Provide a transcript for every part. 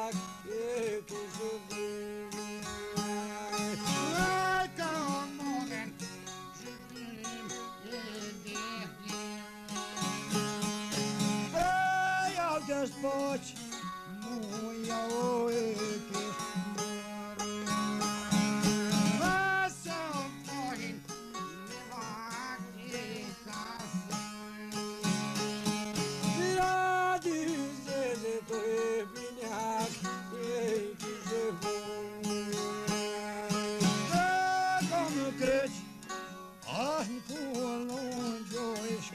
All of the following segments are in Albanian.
Poți, nu iau oeche, lasă-o porin, ne va casă. Ia dizele pe vineac, ei ce bun. Dacă crezi, ai cu lungi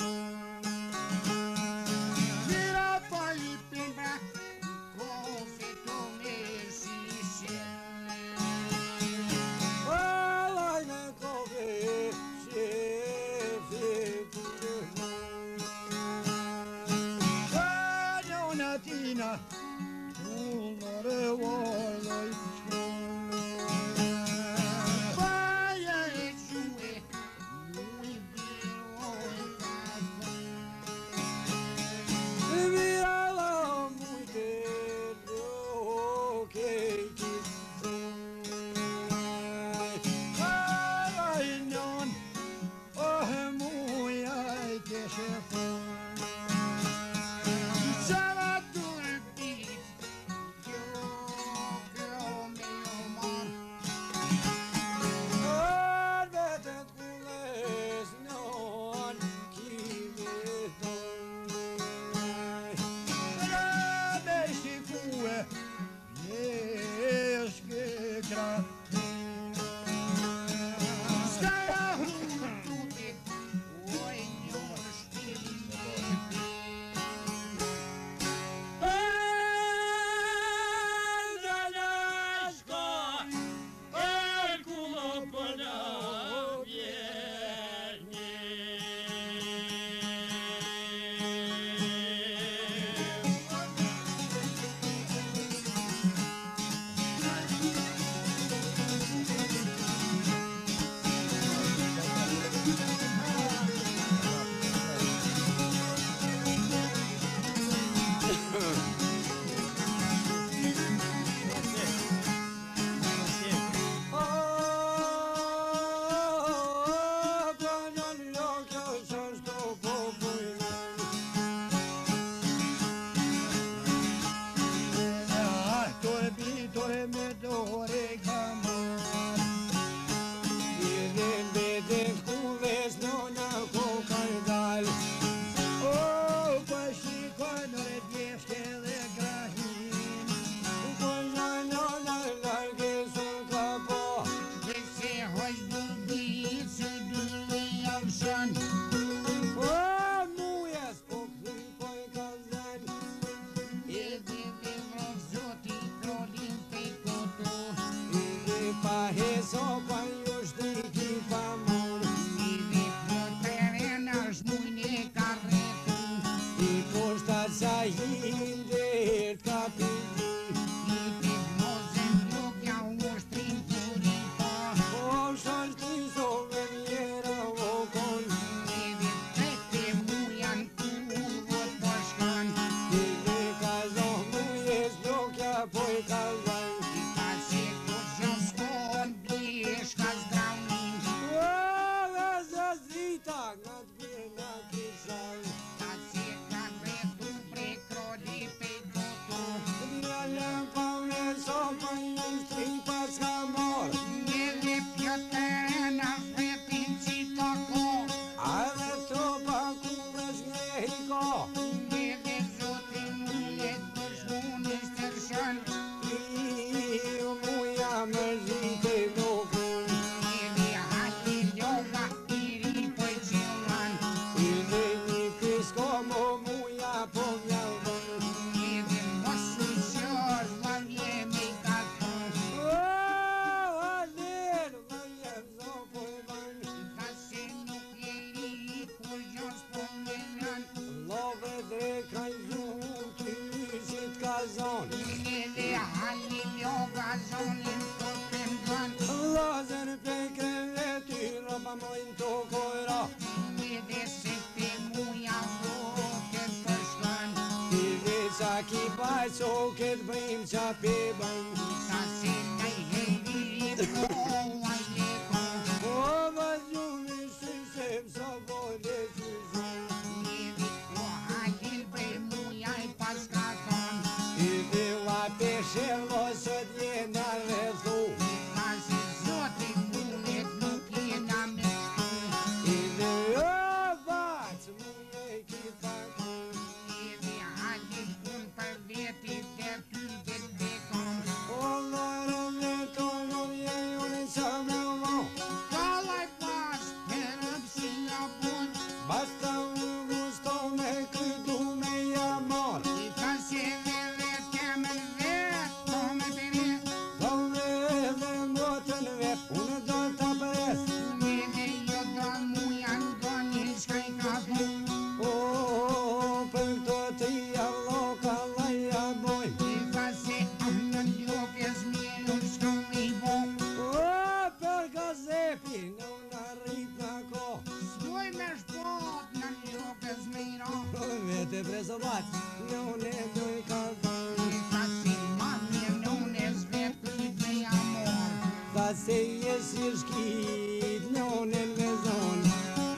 çoket bëjmë qapi bëjmë. Sa se në hejri po ajeko. O vazhjumi shyshem sa vole shyshem. Njëri po halil prej mujaj pas ka thonë. I dhe la peshe losët jena rrethu. Ka se zotin mullet nuk jena me shtu. I dhe o bacë mune kita. Njëri halil kun për veti dhe ty dhe dekon. O lorën e tonon jejon sa me mo. Kalaj pas përëpsia bun. Basta u gusto me këtu me jamor. I ka se vele temen vet, to me bere. Dhome edhe mbotën vet, unë do t'a pres. Njëri jo do muja do një shkaj ka thonë. O, për këto tria loka laja boj. I ka se në ljokes miru shkëm i bo. O, për gazepi, në unë arrit në ko. S'doj me shpot në ljokes miru. Vete preso bat, në unë e doj ka thënë. I ka se mami në unë vet pëjt me amor. Tha se jesi shkit, në unë e me zonë.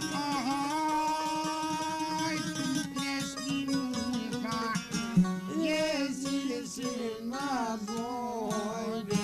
Ahoj, kreski muka. Jesi si ma bojbe.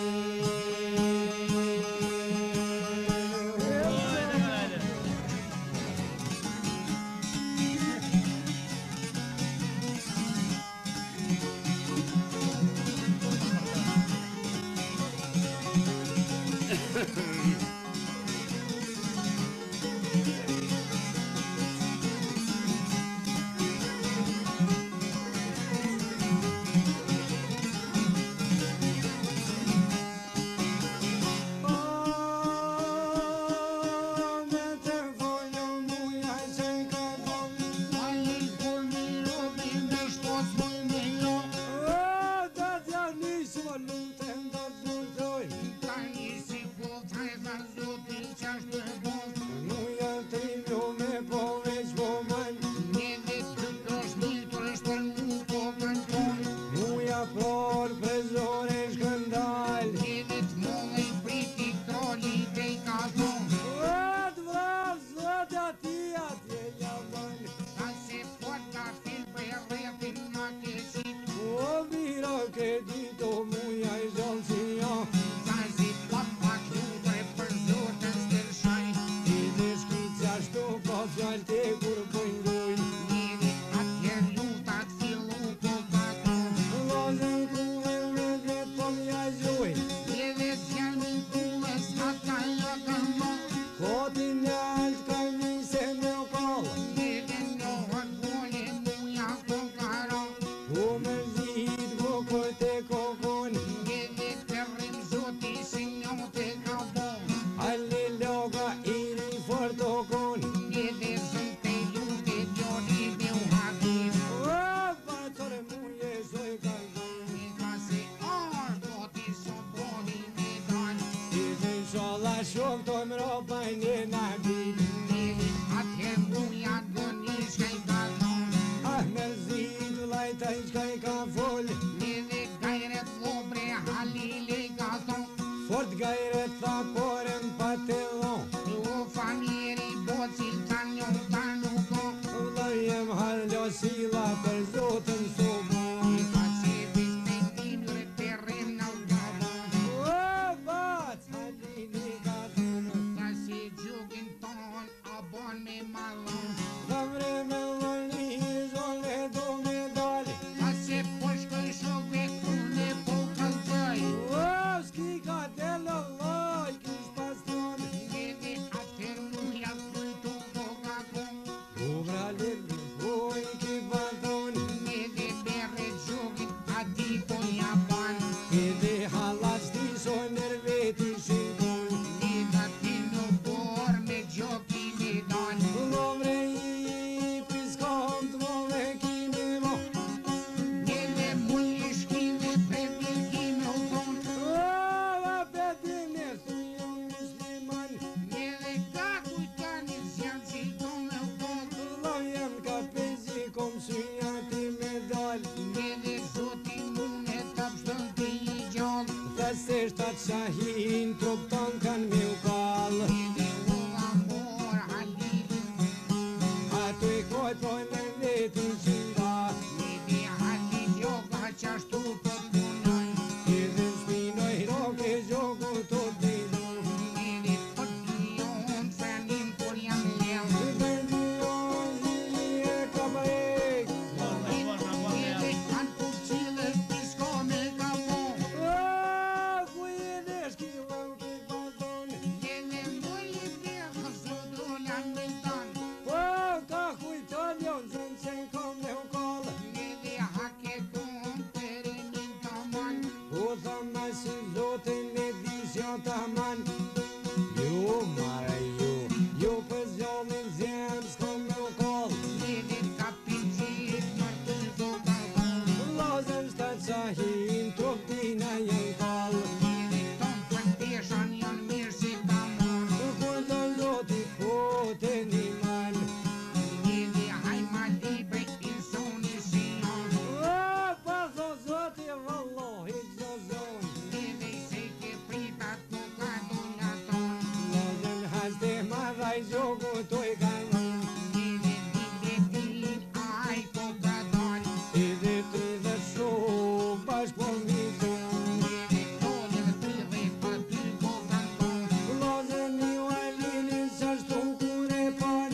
Shumë të më robajnë e në bitë. Atje muja do një shkaj ka thonë. Ah, me zidu lajta i shkaj ka folë. Njëve gajret lobre halile ka thonë. Fort gajret tha porem patelon. O famjeri bocil ka një ta nuk o. Vlajem hallo sila për zotën sobo. I ka se vis me dinjure terren në gabon. O, bac, halini ka thonë. Ka se gjugin sa hin trup ton kan me u kall. Edhe u amor Halil, Ato e koj projnë me vetën qinda, edhe Halil jo ka qashtu po punoj. edhe shpinoj roke gjoku të dilu. Edhe po t'lion frenin kur jam lel. Edhe kanë kupqile pisko me kapon. Edhe mbulli bjerë së dolan me tanë. Edhe hake kun perimin taman. Edhe kapin qit për të dogan. Sahin trup tina jen kall. Edhe ton për peshan janë mirë si kamon. Kur do zoti po të niman. Edhe hajma libre insoni si janë. Pa tho zoti vëllohi qdo zon. Edhe i se ke pritat ku ka donaton. Lozën haste madhaj gjoku të i kanon. Edhe biletin aj ko ka don. Edhe 30 shumë bash po mizon. Edhe tonë dhe 30 për ty ko ka don. Lozën ju alinin sa shtu kur e pan.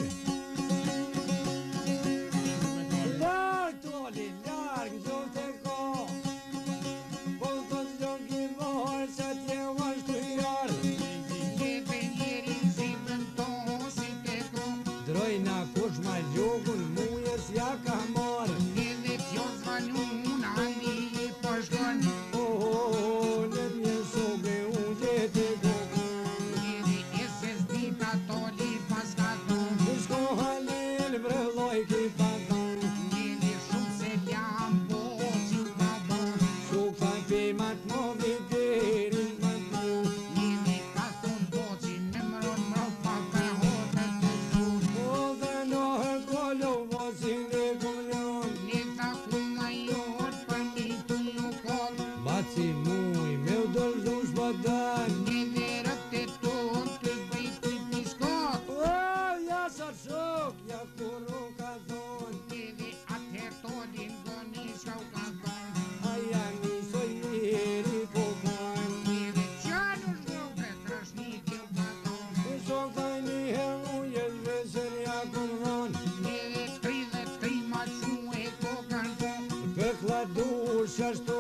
Larg toli, larg gjot e ka. Po të zgjoki vorë sa tje ashtu jarë. Edhe njerin si vënton si te kron. Drojna kush ma gjokun mujes ja ka marë. Edhe t'jo zvanun andi i përshkon. Në mje shokë unë gjete kokën. Edhe SSD ka toli pas ka ton. Shko halil vrëlloj ki paton. Edhe shumë se jam po që ka bon. Shuk ta pimat mo viterin më të. Edhe ka thonë po që me mron mropa ka hote të shumë. Po dhe nohër kollo vosin e kumlon. Ne ta kuma jot për një të lukon. Baci muj me u dërzu shpadan. Edhe rëte ton të bëjt i piskot. Ja sa shok, ja kuru ka thon. Edhe atëher tolin goni shau ka thonë. Aja nisoj njeri po kan. Edhe qanë shroke trashni t'ju ka thonë. Shok ta një her ujes vesër ja kum dhon. Edhe 33 ma shumë e ko kanë thonë. Për kladur shashtu